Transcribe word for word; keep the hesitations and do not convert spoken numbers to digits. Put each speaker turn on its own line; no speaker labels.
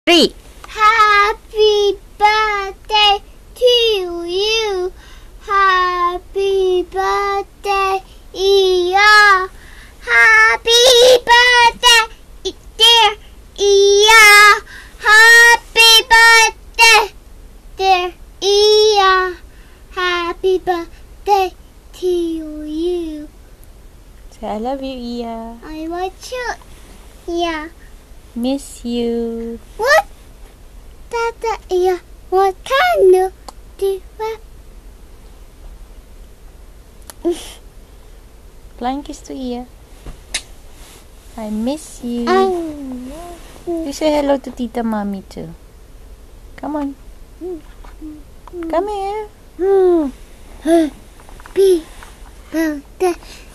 Three.
Happy birthday to you. Happy birthday, Iya. Happy birthday, dear Iya. Happy birthday, dear Iya. Happy birthday to you.
Say, I love you, Iya.
I want you, Iya.
Miss you.
What? Tata Iya, what kind of diva?
Flying kiss to Iya. I miss you.
Um,
You say hello to Tita Mommy too. Come on. Come here.
Happy birthday